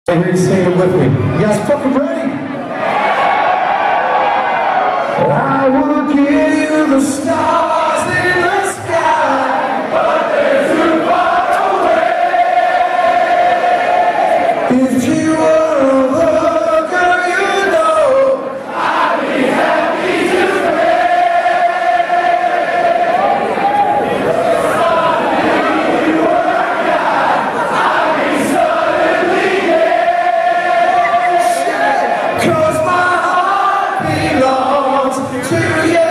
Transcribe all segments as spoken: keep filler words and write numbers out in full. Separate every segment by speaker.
Speaker 1: Hey, here you sing it with me. You guys fucking ready? I will give you the stars in the sky, but they're too far away. If you were a looker, you know I'd be happy to pay. If you were a guy, I'd be suddenly dead. Cause my heart belongs to you.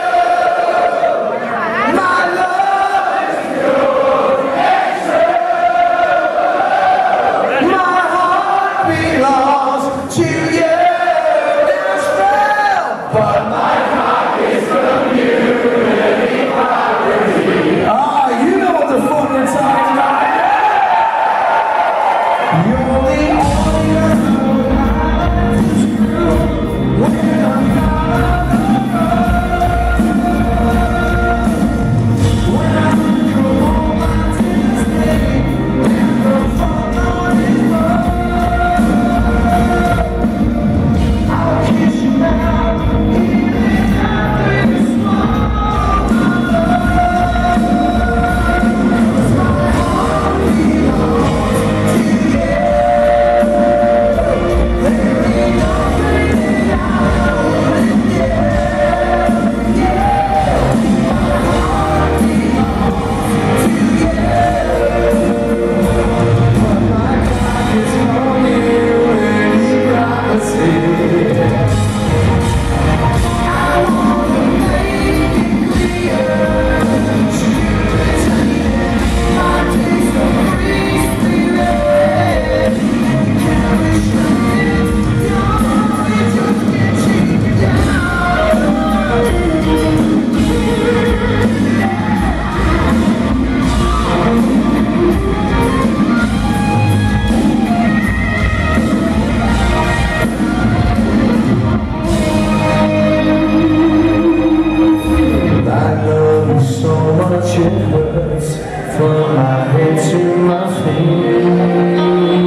Speaker 1: My love is your extra. My heart belongs to you. Nashville, but my cock is community property. Ah, you know what the fuck we're talking about. You're the only one when I'm not alone. When I come home on Tuesday and the phone on is low, I'll kiss you now, even after you smile. Cause my heart belongs to you. There ain't nothing that I wouldn't give. Yeah, my heart belongs to you. But my cock is on you and privacy. I wanna make it clear to retain my taste of free spirit. Can't restrain it, you're just getting down. I love you so much it hurts, from my head to my feet.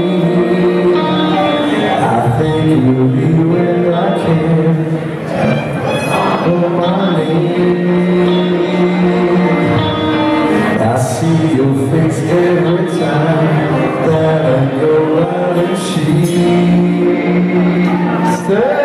Speaker 1: I think of you when I can't on my knees. I see your face every time that I go out and cheat.